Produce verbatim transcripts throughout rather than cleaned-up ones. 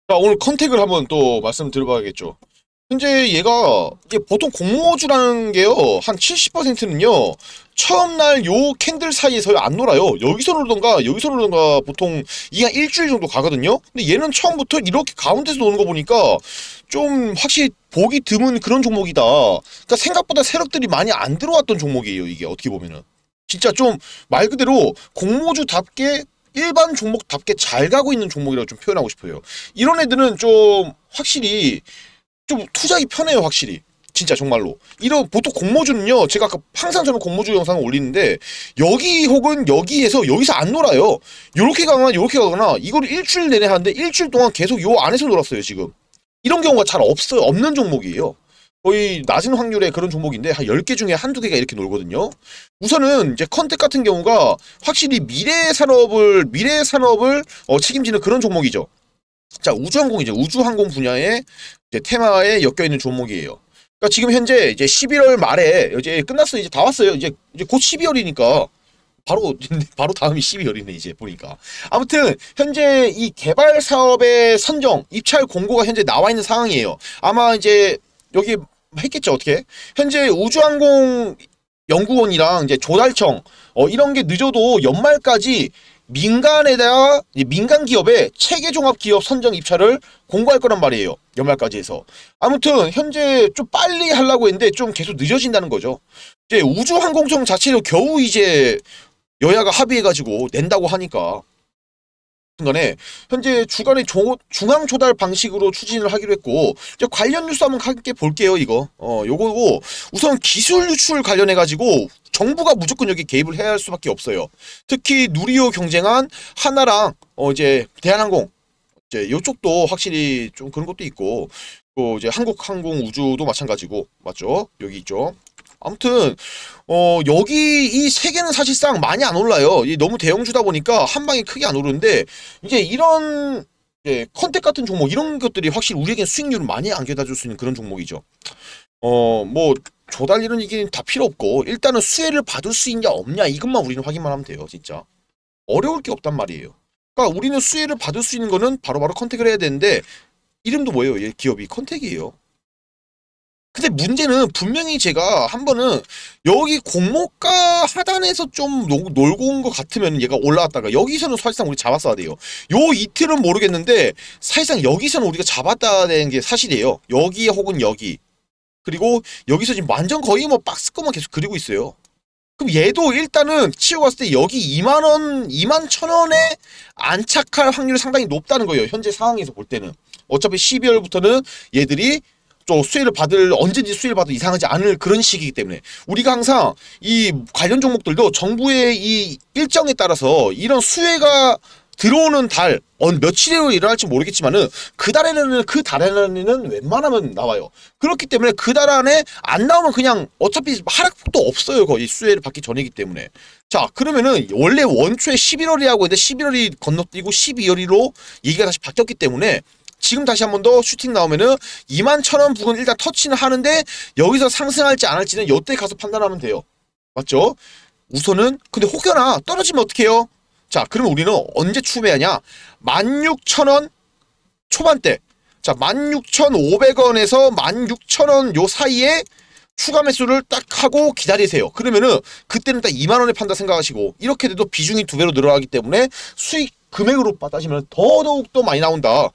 자, 오늘 컨택을 한번 또 말씀드려봐야겠죠. 현재 얘가 이게 보통 공모주라는 게요, 한 칠십 퍼센트는요 처음 날 요 캔들 사이에서 안 놀아요. 여기서 놀던가 여기서 놀던가 보통 이게 한 일주일 정도 가거든요. 근데 얘는 처음부터 이렇게 가운데서 노는 거 보니까 좀 확실히 보기 드문 그런 종목이다. 그러니까 생각보다 세력들이 많이 안 들어왔던 종목이에요. 이게 어떻게 보면은 진짜 좀 말 그대로 공모주답게 일반 종목답게 잘 가고 있는 종목이라고 좀 표현하고 싶어요. 이런 애들은 좀 확실히 좀 투자하기 편해요. 확실히 진짜 정말로. 이런 보통 공모주는요, 제가 아까 항상 저는 공모주 영상을 올리는데 여기 혹은 여기에서 여기서 안 놀아요. 요렇게 가거나 요렇게 가거나 이걸 일주일 내내 하는데 일주일 동안 계속 요 안에서 놀았어요. 지금 이런 경우가 잘 없어요. 없는 종목이에요. 거의 낮은 확률의 그런 종목인데 한 열 개 중에 한두 개가 이렇게 놀거든요. 우선은 이제 컨택 같은 경우가 확실히 미래 산업을 미래 산업을 어, 책임지는 그런 종목이죠. 자, 우주항공이죠. 우주항공 분야의 이제 테마에 엮여 있는 종목이에요. 그러니까 지금 현재 이제 십일월 말에 이제 끝났어요. 이제 다 왔어요. 이제 이제 곧 십이월이니까 바로 바로 다음이 십이월이네 이제 보니까. 아무튼 현재 이 개발 사업의 선정 입찰 공고가 현재 나와 있는 상황이에요. 아마 이제 여기 했겠죠. 어떻게? 현재 우주항공 연구원이랑 이제 조달청 어 이런 게 늦어도 연말까지 민간에다가 민간 기업의 체계 종합 기업 선정 입찰을 공고할 거란 말이에요. 연말까지 해서. 아무튼 현재 좀 빨리 하려고 했는데 좀 계속 늦어진다는 거죠. 이제 우주항공청 자체로 겨우 이제 여야가 합의해가지고 낸다고 하니까 간에 현재 주간에 조, 중앙 조달 방식으로 추진을 하기로 했고, 이제 관련 뉴스 한번 함께 볼게요. 이거 어 요거고 우선 기술 유출 관련해 가지고 정부가 무조건 여기 개입을 해야 할 수밖에 없어요. 특히 누리호 경쟁한 하나랑 어 이제 대한항공 이제 요쪽도 확실히 좀 그런 것도 있고, 또 이제 한국항공우주도 마찬가지고 맞죠? 여기 있죠. 아무튼 어 여기 이 세 개는 사실상 많이 안 올라요. 이 너무 대형주다 보니까 한 방에 크게 안 오르는데, 이제 이런 예, 컨택 같은 종목 이런 것들이 확실히 우리에겐 수익률을 많이 안겨다 줄 수 있는 그런 종목이죠. 어 뭐 조달 이런 얘기는 다 필요 없고 일단은 수혜를 받을 수 있냐 없냐 이것만 우리는 확인만 하면 돼요. 진짜 어려울 게 없단 말이에요. 그러니까 우리는 수혜를 받을 수 있는 거는 바로바로 컨택을 해야 되는데, 이름도 뭐예요? 얘 기업이 컨택이에요. 근데 문제는 분명히 제가 한 번은 여기 공모가 하단에서 좀 노, 놀고 온 것 같으면 얘가 올라왔다가 여기서는 사실상 우리 잡았어야 돼요. 요 이틀은 모르겠는데 사실상 여기서는 우리가 잡았다는 게 사실이에요. 여기 혹은 여기. 그리고 여기서 지금 완전 거의 뭐 박스권만 계속 그리고 있어요. 그럼 얘도 일단은 치고 갔을 때 여기 이만 원, 이만 천 원에 안착할 확률이 상당히 높다는 거예요. 현재 상황에서 볼 때는. 어차피 십이월부터는 얘들이 좀 수혜를 받을, 언제든지 수혜를 받을 이상하지 않을 그런 시기이기 때문에 우리가 항상 이 관련 종목들도 정부의 이 일정에 따라서 이런 수혜가 들어오는 달, 어, 며칠에 일어날지 모르겠지만은 그 달에는 그 달에는 웬만하면 나와요. 그렇기 때문에 그 달 안에 안 나오면 그냥 어차피 하락폭도 없어요. 거의 수혜를 받기 전이기 때문에. 자, 그러면은 원래 원초에 십일월이라고 했는데 십일월이 건너뛰고 십이월로 얘기가 다시 바뀌었기 때문에 지금 다시 한 번 더 슈팅 나오면은 이만 천 원 부근 일단 터치는 하는데 여기서 상승할지 안 할지는 이때 가서 판단하면 돼요. 맞죠? 우선은 근데 혹여나 떨어지면 어떡해요? 자, 그러면 우리는 언제 추매하냐? 만 육천 원 초반대. 자, 만 육천오백 원에서 만 육천 원 요 사이에 추가 매수를 딱 하고 기다리세요. 그러면은 그때는 딱 이만 원에 판다 생각하시고, 이렇게 돼도 비중이 두 배로 늘어나기 때문에 수익 금액으로 따지면 더더욱 더 많이 나온다.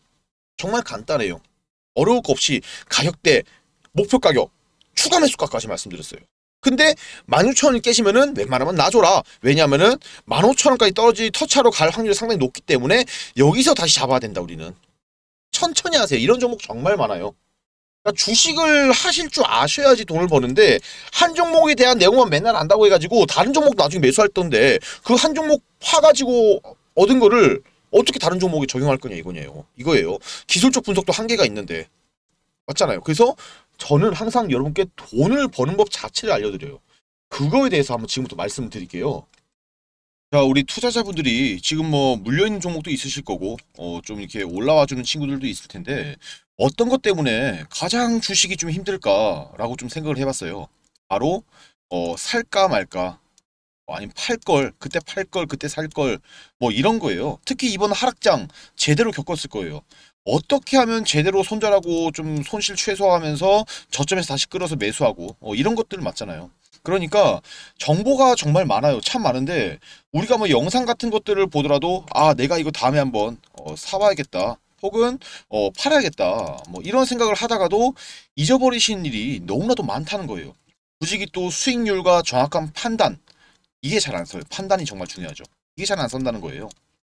정말 간단해요. 어려울 거 없이 가격대, 목표 가격, 추가 매수가까지 말씀드렸어요. 근데 만 육천 원이 깨지면은 웬만하면 놔줘라. 왜냐면은 만 오천 원까지 떨어지 터치하러 갈 확률이 상당히 높기 때문에 여기서 다시 잡아야 된다. 우리는 천천히 하세요. 이런 종목 정말 많아요. 그러니까 주식을 하실 줄 아셔야지 돈을 버는데, 한 종목에 대한 내용만 맨날 안다고 해가지고 다른 종목 나중에 매수할 건데 그 한 종목 파가지고 얻은 거를 어떻게 다른 종목에 적용할 거냐 이거냐요. 이거예요. 기술적 분석도 한계가 있는데. 맞잖아요. 그래서 저는 항상 여러분께 돈을 버는 법 자체를 알려드려요. 그거에 대해서 한번 지금부터 말씀을 드릴게요. 자, 우리 투자자분들이 지금 뭐 물려있는 종목도 있으실 거고 어 좀 이렇게 올라와주는 친구들도 있을 텐데, 어떤 것 때문에 가장 주식이 좀 힘들까라고 좀 생각을 해봤어요. 바로 어 살까 말까. 뭐 아니면 팔 걸, 그때 팔 걸, 그때 살 걸, 뭐 이런 거예요. 특히 이번 하락장 제대로 겪었을 거예요. 어떻게 하면 제대로 손절하고 좀 손실 최소화하면서 저점에서 다시 끌어서 매수하고 어, 이런 것들 맞잖아요. 그러니까 정보가 정말 많아요. 참 많은데 우리가 뭐 영상 같은 것들을 보더라도 아 내가 이거 다음에 한번 어, 사봐야겠다. 혹은 어, 팔아야겠다. 뭐 이런 생각을 하다가도 잊어버리신 일이 너무나도 많다는 거예요. 굳이 또 수익률과 정확한 판단 이게 잘 안 써요. 판단이 정말 중요하죠. 이게 잘 안 선다는 거예요.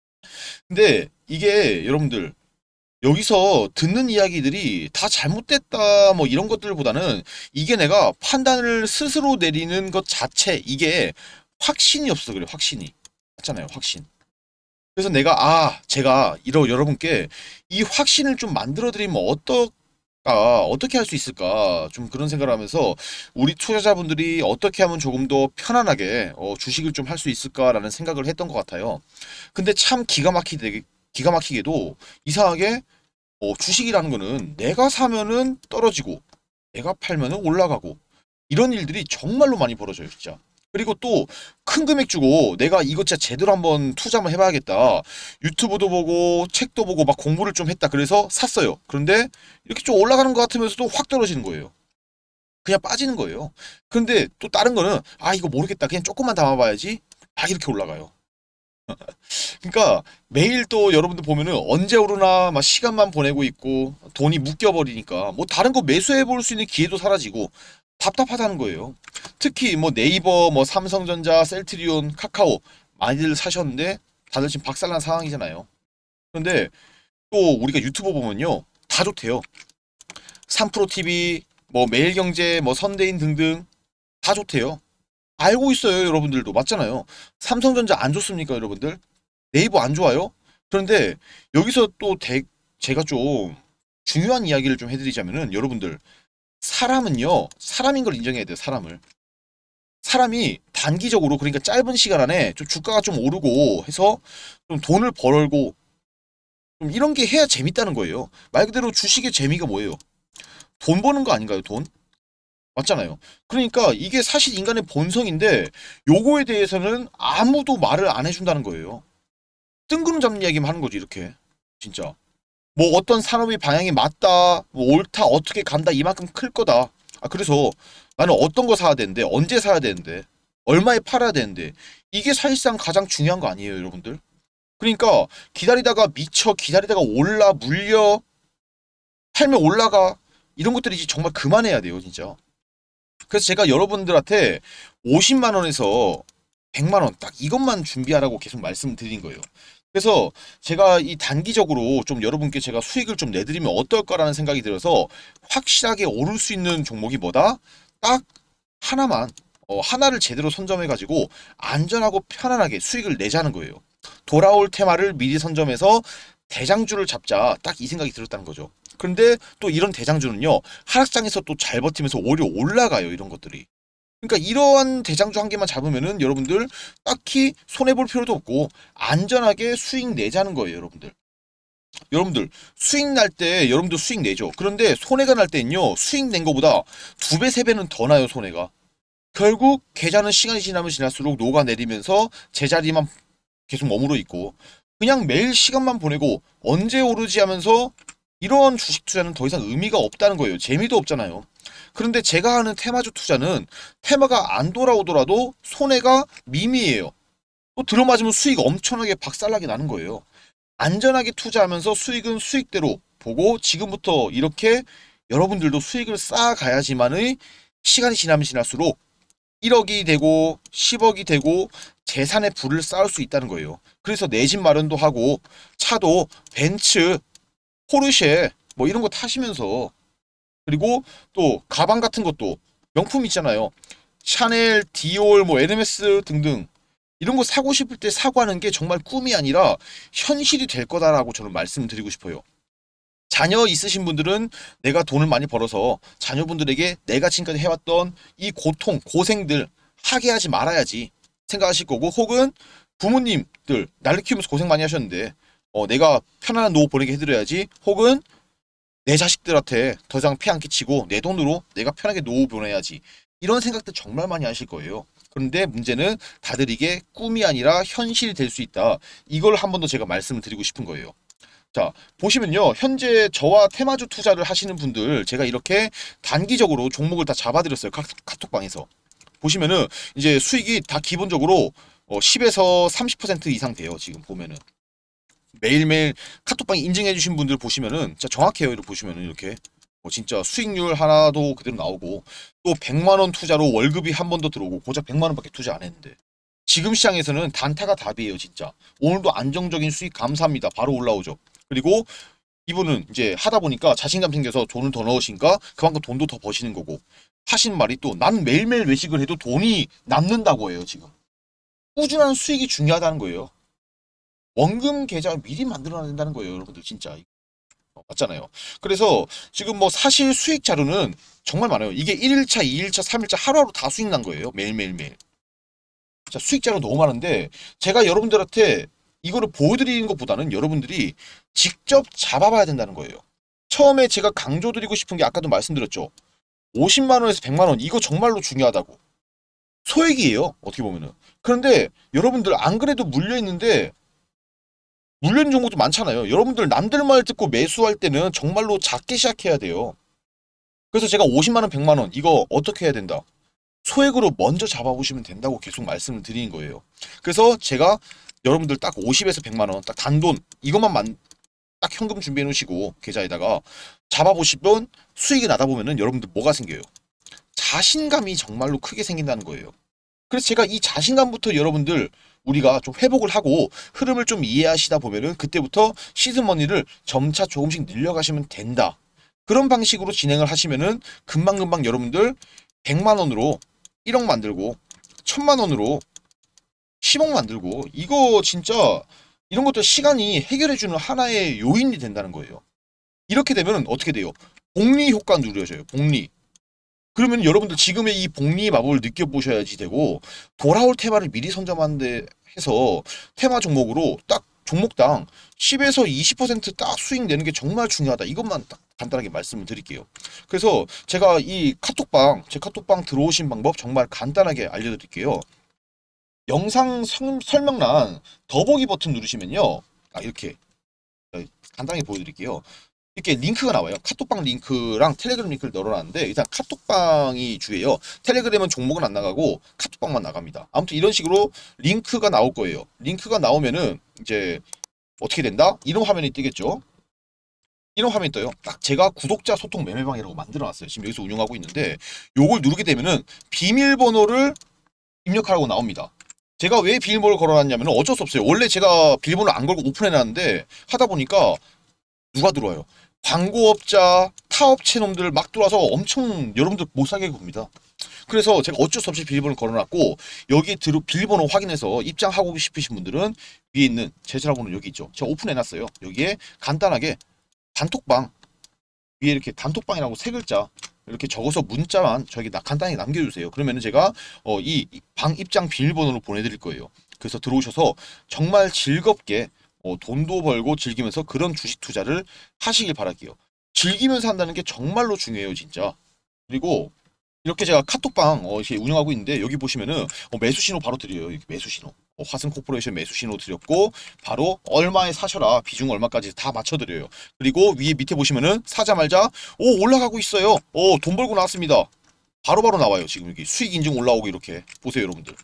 근데 이게 여러분들 여기서 듣는 이야기들이 다 잘못됐다 뭐 이런 것들보다는 이게 내가 판단을 스스로 내리는 것 자체 이게 확신이 없어 그래 확신이 맞잖아요 확신. 그래서 내가 아 제가 이러 여러분께 이 확신을 좀 만들어 드리면 어떨까 어떻게 할 수 있을까 좀 그런 생각을 하면서 우리 투자자분들이 어떻게 하면 조금 더 편안하게 어, 주식을 좀 할 수 있을까라는 생각을 했던 것 같아요. 근데 참 기가 막히게 기가 막히게도 이상하게 어, 주식이라는 거는 내가 사면은 떨어지고 내가 팔면은 올라가고 이런 일들이 정말로 많이 벌어져요 진짜. 그리고 또 큰 금액 주고 내가 이거 진짜 제대로 한번 투자 한번 해봐야겠다. 유튜브도 보고 책도 보고 막 공부를 좀 했다. 그래서 샀어요. 그런데 이렇게 좀 올라가는 것 같으면서도 확 떨어지는 거예요. 그냥 빠지는 거예요. 그런데 또 다른 거는 아 이거 모르겠다. 그냥 조금만 담아봐야지. 막 이렇게 올라가요. 그러니까 매일 또 여러분들 보면은 언제 오르나 막 시간만 보내고 있고 돈이 묶여버리니까 뭐 다른 거 매수해 볼 수 있는 기회도 사라지고 답답하다는 거예요. 특히 뭐 네이버, 뭐 삼성전자, 셀트리온, 카카오 많이들 사셨는데 다들 지금 박살난 상황이잖아요. 그런데 또 우리가 유튜버 보면요 다 좋대요. 삼프로티비, 뭐 매일경제, 뭐 선대인 등등 다 좋대요. 알고 있어요 여러분들도 맞잖아요. 삼성전자 안 좋습니까 여러분들? 네이버 안 좋아요? 그런데 여기서 또 대, 제가 좀 중요한 이야기를 좀 해드리자면은 여러분들 사람은요 사람인 걸 인정해야 돼요 사람을. 사람이 단기적으로 그러니까 짧은 시간 안에 좀 주가가 좀 오르고 해서 좀 돈을 벌고 좀 이런 게 해야 재밌다는 거예요. 말 그대로 주식의 재미가 뭐예요? 돈 버는 거 아닌가요 돈? 맞잖아요. 그러니까 이게 사실 인간의 본성인데 요거에 대해서는 아무도 말을 안 해준다는 거예요. 뜬구름 잡는 이야기만 하는 거지 이렇게 진짜. 뭐 어떤 산업의 방향이 맞다, 뭐 옳다, 어떻게 간다, 이만큼 클 거다. 아 그래서 나는 어떤 거 사야 되는데, 언제 사야 되는데, 얼마에 팔아야 되는데 이게 사실상 가장 중요한 거 아니에요, 여러분들? 그러니까 기다리다가 미쳐, 기다리다가 올라 물려, 팔면 올라가 이런 것들이 이제 정말 그만해야 돼요, 진짜. 그래서 제가 여러분들한테 오십만 원에서 백만 원 딱 이것만 준비하라고 계속 말씀드린 거예요. 그래서 제가 이 단기적으로 좀 여러분께 제가 수익을 좀 내드리면 어떨까라는 생각이 들어서 확실하게 오를 수 있는 종목이 뭐다? 딱 하나만 어, 하나를 제대로 선점해가지고 안전하고 편안하게 수익을 내자는 거예요. 돌아올 테마를 미리 선점해서 대장주를 잡자 딱 이 생각이 들었다는 거죠. 그런데 또 이런 대장주는요 하락장에서 또 잘 버티면서 오히려 올라가요 이런 것들이. 그러니까 이러한 대장주 한 개만 잡으면은 여러분들 딱히 손해볼 필요도 없고 안전하게 수익 내자는 거예요 여러분들. 여러분들 수익 날 때 여러분들 수익 내죠. 그런데 손해가 날 때는요 수익 낸 거보다 두 배, 세 배는 더 나요 손해가. 결국 계좌는 시간이 지나면 지날수록 녹아내리면서 제자리만 계속 머무르 있고 그냥 매일 시간만 보내고 언제 오르지 하면서 이런 주식 투자는 더 이상 의미가 없다는 거예요. 재미도 없잖아요. 그런데 제가 하는 테마주 투자는 테마가 안 돌아오더라도 손해가 미미해요. 또 들어맞으면 수익 엄청나게 박살나게 나는 거예요. 안전하게 투자하면서 수익은 수익대로 보고 지금부터 이렇게 여러분들도 수익을 쌓아가야지만의 시간이 지나면 지날수록 일억이 되고 십억이 되고 재산의 부를 쌓을 수 있다는 거예요. 그래서 내 집 마련도 하고 차도 벤츠, 포르쉐 뭐 이런 거 타시면서 그리고 또 가방 같은 것도 명품 있잖아요. 샤넬, 디올, 뭐 에르메스 등등 이런 거 사고 싶을 때 사고 하는 게 정말 꿈이 아니라 현실이 될 거다라고 저는 말씀드리고 싶어요. 자녀 있으신 분들은 내가 돈을 많이 벌어서 자녀분들에게 내가 지금까지 해왔던 이 고통, 고생들 하게 하지 말아야지 생각하실 거고 혹은 부모님들 날를 키우면서 고생 많이 하셨는데 어, 내가 편안한 노후 보내게 해드려야지 혹은 내 자식들한테 더 이상 폐 안 끼치고 내 돈으로 내가 편하게 노후 보내야지 이런 생각들 정말 많이 하실 거예요. 그런데 문제는 다들 이게 꿈이 아니라 현실이 될 수 있다. 이걸 한 번 더 제가 말씀을 드리고 싶은 거예요. 자, 보시면요. 현재 저와 테마주 투자를 하시는 분들 제가 이렇게 단기적으로 종목을 다 잡아드렸어요. 카, 카톡방에서. 보시면은 이제 수익이 다 기본적으로 어, 십에서 삼십 퍼센트 이상 돼요. 지금 보면은. 매일매일 카톡방에 인증해주신 분들 보시면은 진짜 정확해요. 이렇게 보시면은 이렇게. 어, 진짜 수익률 하나도 그대로 나오고 또 백만 원 투자로 월급이 한 번 더 들어오고 고작 백만 원밖에 투자 안 했는데 지금 시장에서는 단타가 답이에요. 진짜. 오늘도 안정적인 수익 감사합니다. 바로 올라오죠. 그리고 이분은 이제 하다 보니까 자신감 생겨서 돈을 더 넣으신가 그만큼 돈도 더 버시는 거고 하신 말이 또 난 매일매일 외식을 해도 돈이 남는다고 해요. 지금 꾸준한 수익이 중요하다는 거예요. 원금 계좌 미리 만들어놔야 된다는 거예요. 여러분들 진짜 어, 맞잖아요. 그래서 지금 뭐 사실 수익 자료는 정말 많아요. 이게 일 일차, 이 일차, 삼 일차 하루하루 다 수익 난 거예요. 매일매일매일. 자, 수익 자료 너무 많은데 제가 여러분들한테 이거를 보여드리는 것보다는 여러분들이 직접 잡아봐야 된다는 거예요. 처음에 제가 강조드리고 싶은 게 아까도 말씀드렸죠. 오십만 원에서 백만 원 이거 정말로 중요하다고. 소액이에요. 어떻게 보면은. 그런데 여러분들 안 그래도 물려있는데 물려있는 종목도 많잖아요. 여러분들 남들 말 듣고 매수할 때는 정말로 작게 시작해야 돼요. 그래서 제가 오십만 원, 백만 원 이거 어떻게 해야 된다. 소액으로 먼저 잡아보시면 된다고 계속 말씀을 드리는 거예요. 그래서 제가 여러분들 딱 오십에서 백만 원 딱 단돈 이것만 만, 딱 현금 준비해 놓으시고 계좌에다가 잡아보시면 수익이 나다 보면은 여러분들 뭐가 생겨요? 자신감이 정말로 크게 생긴다는 거예요. 그래서 제가 이 자신감부터 여러분들 우리가 좀 회복을 하고 흐름을 좀 이해하시다 보면은 그때부터 시드머니를 점차 조금씩 늘려가시면 된다. 그런 방식으로 진행을 하시면은 금방금방 여러분들 백만 원으로 일억 만들고 천만 원으로 십억 만들고 이거 진짜 이런 것들 시간이 해결해주는 하나의 요인이 된다는 거예요. 이렇게 되면 어떻게 돼요? 복리 효과 누려져요. 복리. 그러면 여러분들 지금의 이 복리의 마법을 느껴보셔야지 되고 돌아올 테마를 미리 선점하는데 해서 테마 종목으로 딱 종목당 십에서 이십 퍼센트 딱 수익 내는 게 정말 중요하다. 이것만 딱 간단하게 말씀을 드릴게요. 그래서 제가 이 카톡방, 제 카톡방 들어오신 방법 정말 간단하게 알려드릴게요. 영상 성, 설명란 더보기 버튼 누르시면요. 아, 이렇게 간단하게 보여드릴게요. 이렇게 링크가 나와요. 카톡방 링크랑 텔레그램 링크를 넣어놨는데 일단 카톡방이 주예요. 텔레그램은 종목은 안 나가고 카톡방만 나갑니다. 아무튼 이런 식으로 링크가 나올 거예요. 링크가 나오면은 이제 어떻게 된다? 이런 화면이 뜨겠죠. 이런 화면이 떠요. 딱 제가 구독자 소통 매매방이라고 만들어놨어요. 지금 여기서 운영하고 있는데 요걸 누르게 되면은 비밀번호를 입력하라고 나옵니다. 제가 왜 비밀번호를 걸어놨냐면 어쩔 수 없어요. 원래 제가 비밀번호를 안 걸고 오픈해놨는데 하다 보니까 누가 들어와요? 광고업자, 타업체 놈들 막 들어와서 엄청 여러분들 못 사게 봅니다. 그래서 제가 어쩔 수 없이 비밀번호를 걸어놨고 여기 들어 비밀번호 확인해서 입장하고 싶으신 분들은 위에 있는 제 전화번호 여기 있죠. 제가 오픈해놨어요. 여기에 간단하게 단톡방 위에 이렇게 단톡방이라고 세 글자 이렇게 적어서 문자만 저에게 간단히 남겨주세요. 그러면 제가 어, 이 방 입장 비밀번호를 보내드릴 거예요. 그래서 들어오셔서 정말 즐겁게 어, 돈도 벌고 즐기면서 그런 주식 투자를 하시길 바랄게요. 즐기면서 한다는 게 정말로 중요해요, 진짜. 그리고 이렇게 제가 카톡방 어, 이렇게 운영하고 있는데 여기 보시면은 어, 매수 신호 바로 드려요. 이렇게 매수 신호. 어, 화승 코퍼레이션 매수 신호 드렸고 바로 얼마에 사셔라 비중 얼마까지 다 맞춰드려요. 그리고 위에 밑에 보시면은 사자말자 오 올라가고 있어요. 오 돈 벌고 나왔습니다. 바로바로 바로 나와요. 지금 여기 수익 인증 올라오고 이렇게 보세요, 여러분들.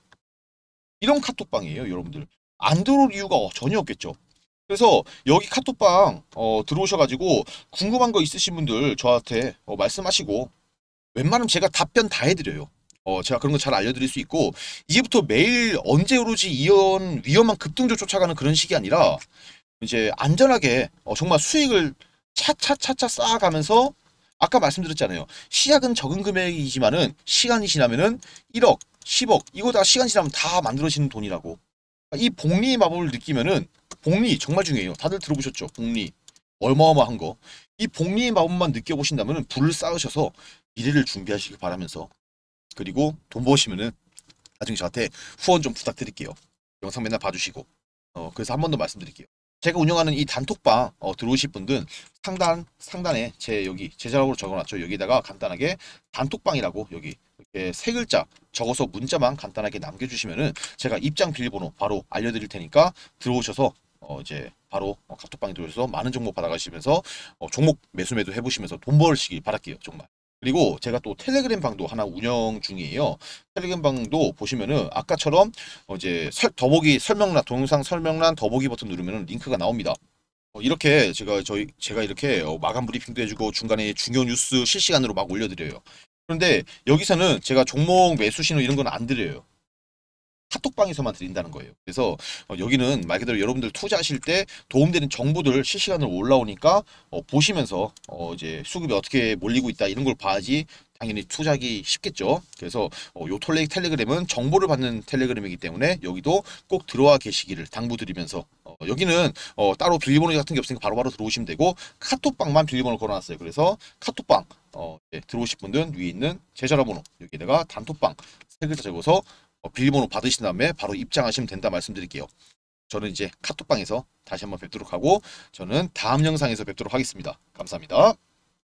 이런 카톡방이에요, 여러분들. 안 들어올 이유가 전혀 없겠죠. 그래서 여기 카톡방 어, 들어오셔가지고 궁금한 거 있으신 분들 저한테 어, 말씀하시고 웬만하면 제가 답변 다 해드려요. 어, 제가 그런 거 잘 알려드릴 수 있고 이제부터 매일 언제 오르지 이런 위험한 급등조 쫓아가는 그런 식이 아니라 이제 안전하게 어, 정말 수익을 차차차차 쌓아가면서 아까 말씀드렸잖아요. 시작은 적은 금액이지만은 시간이 지나면은 일억, 십억 이거 다 시간 지나면 다 만들어지는 돈이라고. 이 복리의 마법을 느끼면은 복리 정말 중요해요. 다들 들어보셨죠? 복리 어마어마한 거. 이 복리의 마법만 느껴보신다면 불을 쌓으셔서 미래를 준비하시길 바라면서 그리고 돈 버시면은 나중에 저한테 후원 좀 부탁드릴게요. 영상 맨날 봐주시고 어 그래서 한 번 더 말씀드릴게요. 제가 운영하는 이 단톡방 어, 들어오실 분들 상단 상단에 제 여기 제자락으로 적어놨죠. 여기다가 간단하게 단톡방이라고 여기 이렇게 세 글자 적어서 문자만 간단하게 남겨주시면은 제가 입장 비밀번호 바로 알려드릴 테니까 들어오셔서 어 이제 바로 어, 카톡방에 들어오셔서 많은 정보 받아가시면서 어, 종목 매수 매도 해보시면서 돈 벌시길 바랄게요. 정말. 그리고 제가 또 텔레그램 방도 하나 운영 중이에요. 텔레그램 방도 보시면은 아까처럼 어 이제 설, 더보기 설명란 동영상 설명란 더보기 버튼 누르면은 링크가 나옵니다. 어, 이렇게 제가 저희 제가 이렇게 어, 마감 브리핑도 해주고 중간에 중요 뉴스 실시간으로 막 올려드려요. 그런데 여기서는 제가 종목 매수 신호 이런 건 안 드려요. 카톡방에서만 드린다는 거예요. 그래서 어, 여기는 말 그대로 여러분들 투자하실 때 도움되는 정보들 실시간으로 올라오니까 어, 보시면서 어, 이제 수급이 어떻게 몰리고 있다 이런 걸 봐야지 당연히 투자하기 쉽겠죠. 그래서 어, 요 톨레 텔레그램은 정보를 받는 텔레그램이기 때문에 여기도 꼭 들어와 계시기를 당부드리면서 어, 여기는 어, 따로 비밀번호 같은 게 없으니까 바로바로 들어오시면 되고 카톡방만 비밀번호 걸어놨어요. 그래서 카톡방 어, 예, 들어오실 분들은 위에 있는 제 전화번호 여기다가 단톡방 세 글자 적어서 어, 비밀번호 받으신 다음에 바로 입장하시면 된다 말씀드릴게요. 저는 이제 카톡방에서 다시 한번 뵙도록 하고 저는 다음 영상에서 뵙도록 하겠습니다. 감사합니다.